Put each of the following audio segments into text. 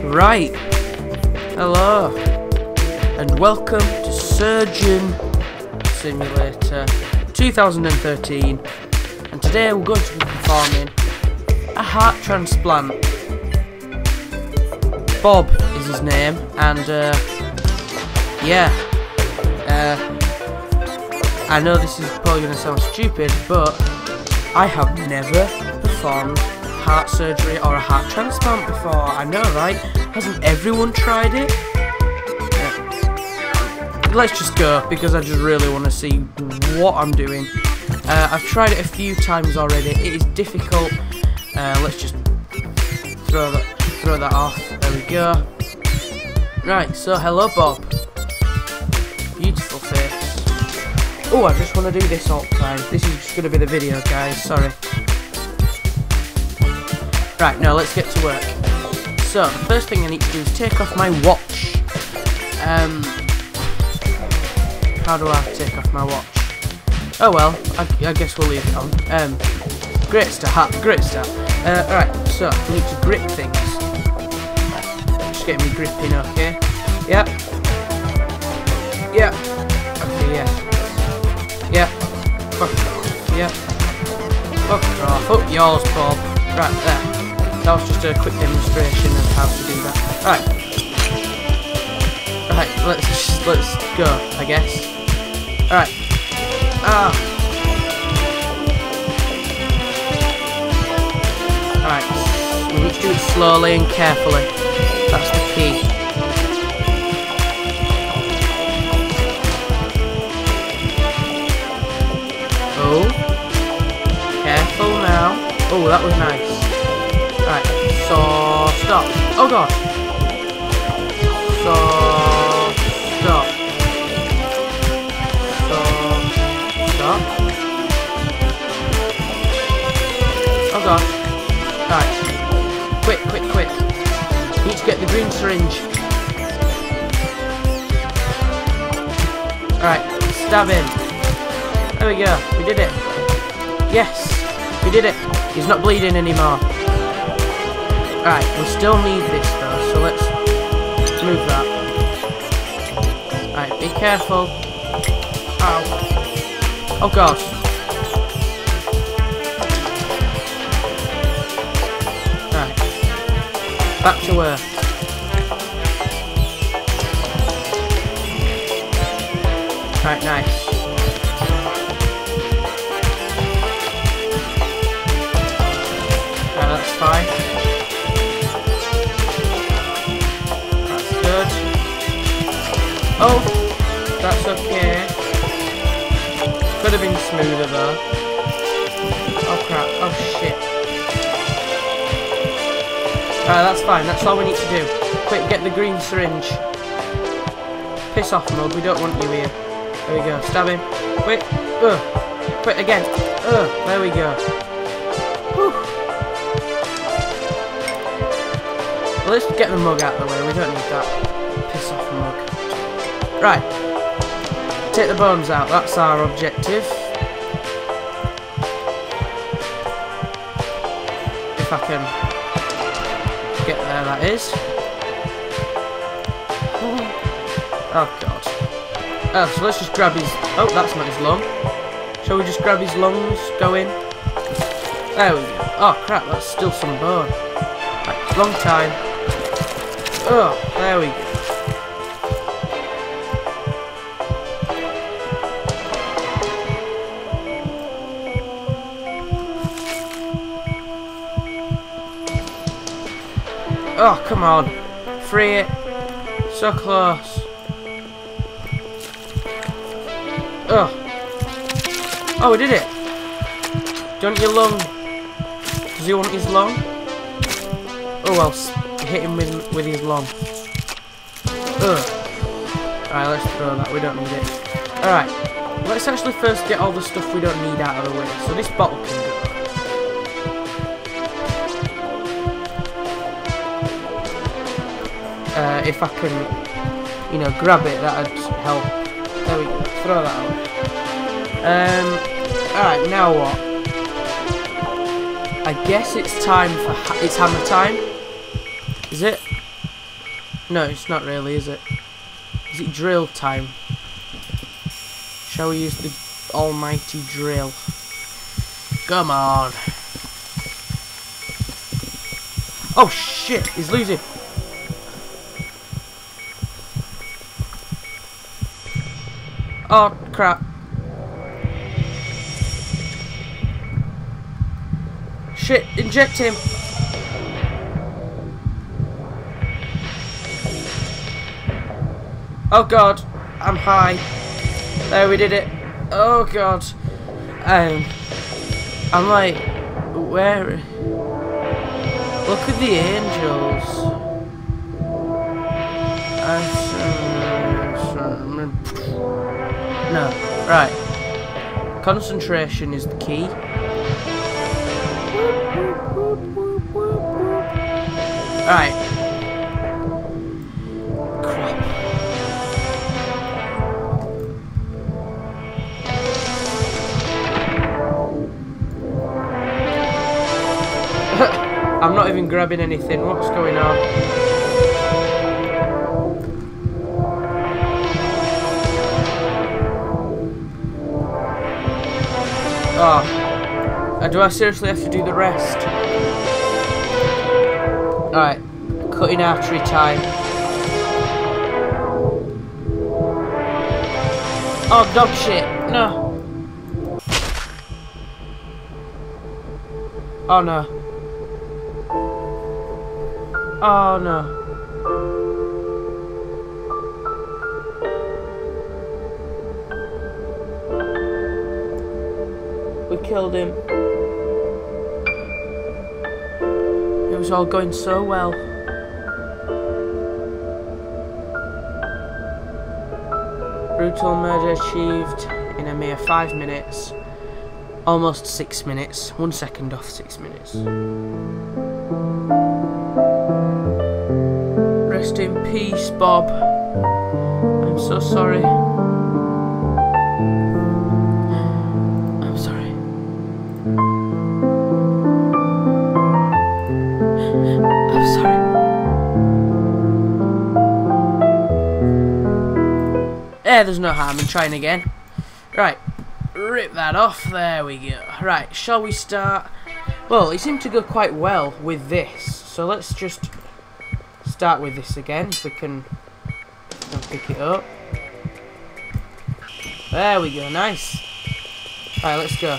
Right, hello, and welcome to Surgeon Simulator 2013, and today we're going to be performing a heart transplant. Bob is his name, and I know this is probably going to sound stupid, but I have never performed heart surgery or a heart transplant before. I know, right? Hasn't everyone tried it? Let's just go, because I just really want to see what I'm doing. I've tried it a few times already. It is difficult. Let's just throw that off. There we go. Right, so hello Bob. Beautiful face. Oh, I just want to do this all the time. This is just going to be the video, guys. Sorry. Right, now let's get to work. So, the first thing I need to do is take off my watch. How do I take off my watch? Oh well, I guess we'll leave it on. Great start, great start. Alright, so, we need to grip things. Just get me gripping, okay? Yep. Yep. Okay, yeah. Yep. Fuck off, yep. Fuck off, up yours, Bob. Right, there. That was just a quick demonstration of how to do that. Right, let's go, I guess. Alright. Alright, we need to do it slowly and carefully. That's the key. Oh. Careful now. Oh, that was nice. Right, so stop. Oh god. So stop. So stop. Oh god. Right. Quick. Need to get the green syringe. Alright, stab him. There we go. We did it. Yes, we did it. He's not bleeding anymore. Alright, we still need this though, so let's move that. Alright, be careful. Ow. Oh god. Alright. Back to work. Alright, nice. Alright, that's fine. Oh, that's okay. Could have been smoother though. Oh crap, oh shit. Alright, that's fine, that's all we need to do. Quick, get the green syringe. Piss off, Mug, we don't want you here. There we go, stab him. Quick, quick again. There we go. Whew. Well, let's get the mug out of the way, we don't need that. Piss off, Mug. Right, take the bones out, that's our objective. If I can get there, that is. Oh god. Oh, so let's just grab his... Oh, that's not his lung. Shall we just grab his lungs, go in? There we go. Oh crap, that's still some bone. Right, long time. Oh, there we go. Oh, come on. Free it. So close. Oh. Oh, we did it. Do you want your lung? Does he want his lung? Oh, well, hit him with his lung. Ugh. Alright, let's throw that. We don't need it. Alright. Let's actually first get all the stuff we don't need out of the way. So this bottle can go. If I can, you know, grab it, that'd help. There we go. Throw that out. Alright, now what? I guess it's time for it's hammer time. Is it? No, it's not really, is it? Is it drill time? Shall we use the almighty drill? Come on. Oh shit, he's losing. Oh crap. Shit, inject him. Oh god, I'm high. There, we did it. Oh god. I'm like, where? Look at the angels. No, right. Concentration is the key. Right. Crap. I'm not even grabbing anything. What's going on? Oh. Do I seriously have to do the rest? Alright. Cutting artery time. Oh, dog shit. No. Oh no. Oh no. We killed him. It was all going so well. Brutal murder achieved in a mere 5 minutes. Almost 6 minutes. 1 second off 6 minutes. Rest in peace, Bob. I'm so sorry. I'm sorry. I'm sorry. There's no harm in trying again. Right. Rip that off. There we go. Right. Shall we start? Well, it seemed to go quite well with this. So let's just start with this again, if we can pick it up. There we go, nice. Alright, let's go.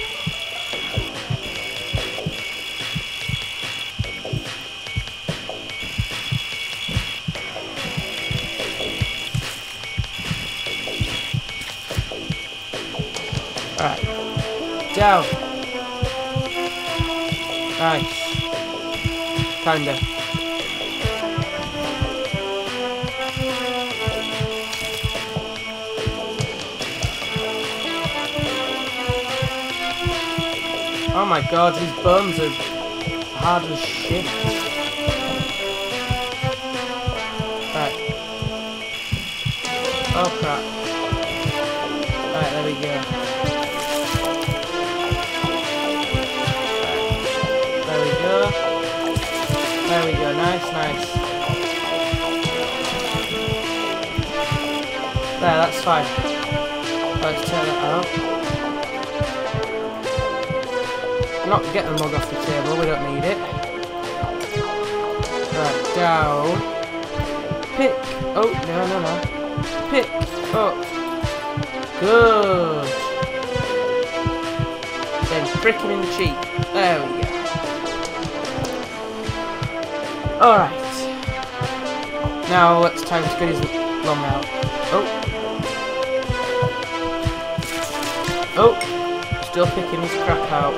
Alright. Down. Nice. Kinda. Oh my god, his bones are hard as shit. Right. Oh crap. Alright, there we go. There we go. There we go, nice, nice. There, that's fine. Let's turn it out. Not get the mug off the table, we don't need it. Right, down. Pick. Oh, no, no, no. Pick up. Good. Then prick him in the cheek. There we go. Alright. Now it's time to get his lung out. Oh. Oh. Still picking his crap out.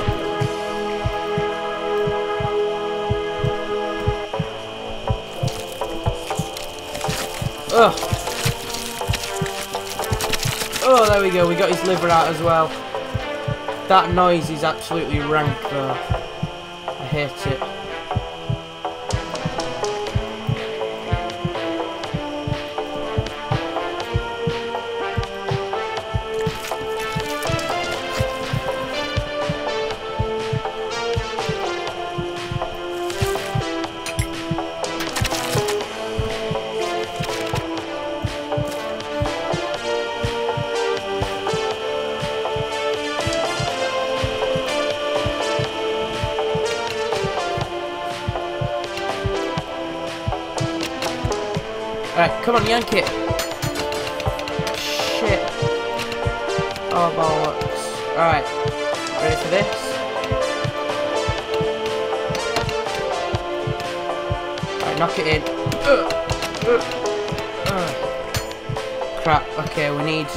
Oh. Oh, there we go. We got his liver out as well. That noise is absolutely rank, though. I hate it. Alright, come on, yank it. Shit. Oh, bollocks. Alright, ready for this? Alright, knock it in. Crap, okay, we need...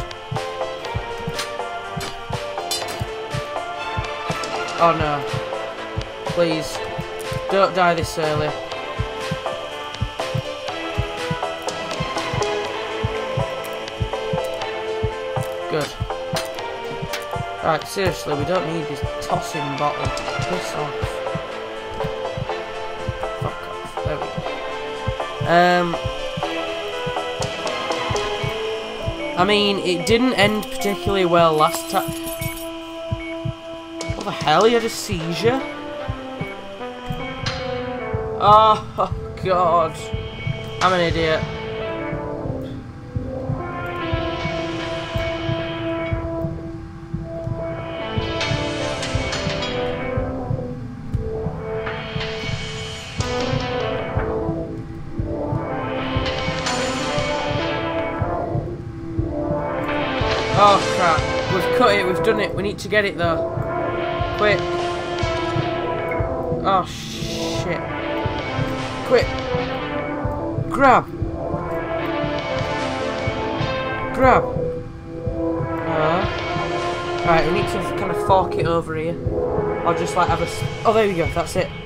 Oh no. Please, don't die this early. Good. Right, seriously, we don't need this tossing bottle. Piss off. Fuck off. There we go. I mean, it didn't end particularly well last time. What the hell? He had a seizure? Oh, God. I'm an idiot. Oh crap, we've cut it, we've done it, we need to get it though. Quick. Oh shit. Quick. Grab. Grab. Right, we need to kind of fork it over here. Or just like have a... Oh, there we go, that's it.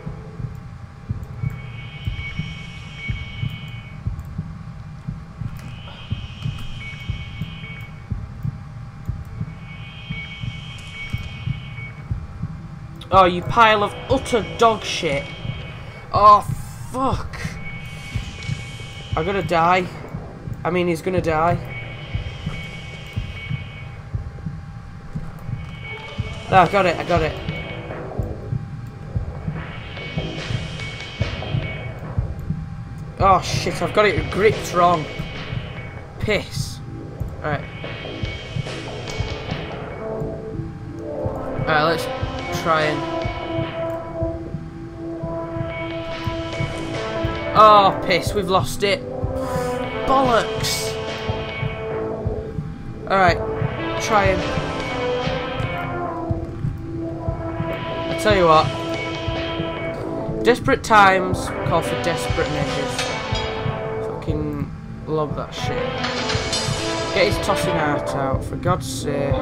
Oh, you pile of utter dog shit. Oh, fuck. I'm gonna die. I mean, he's gonna die. Oh, I got it, I got it. Oh, shit, I've got it gripped wrong. Piss. Alright. Alright, let's try and... Oh, piss, we've lost it. Bollocks. Alright, try and... I tell you what. Desperate times call for desperate measures. Fucking love that shit. Get his tossing heart out, for God's sake.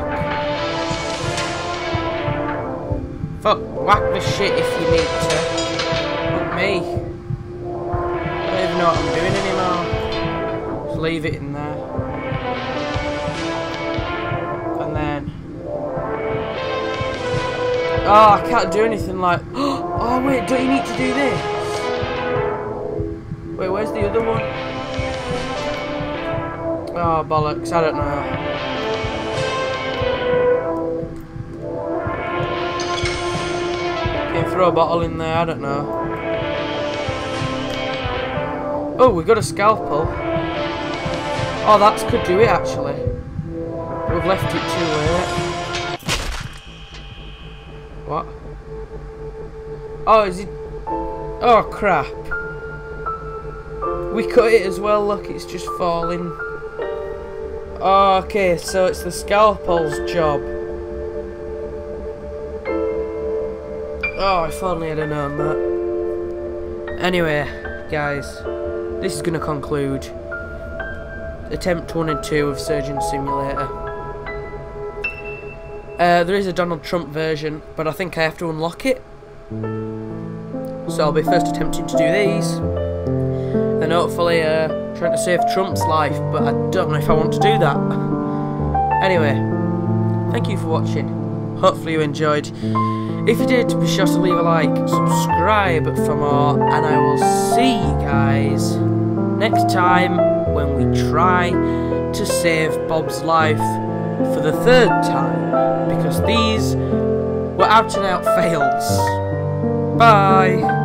Fuck, whack the shit if you need to. Not me. I don't even know what I'm doing anymore. Just leave it in there. And then... Oh, I can't do anything like... Oh wait, don't you need to do this? Wait, where's the other one? Oh, bollocks, I don't know. Throw a bottle in there, I don't know. Oh, we got a scalpel. Oh, that could do it actually. We've left it too late. What? Oh, is it? Oh, crap. We cut it as well, look, it's just falling. Oh, okay, so it's the scalpel's job. Oh, if only I'd have known that. Anyway, guys, this is going to conclude attempt 1 and 2 of Surgeon Simulator. There is a Donald Trump version, but I think I have to unlock it. So I'll be first attempting to do these. And hopefully trying to save Trump's life, but I don't know if I want to do that. Anyway, thank you for watching. Hopefully you enjoyed. If you did, be sure to leave a like, subscribe for more, and I will see you guys next time when we try to save Bob's life for the 3rd time, because these were out and out fails. Bye!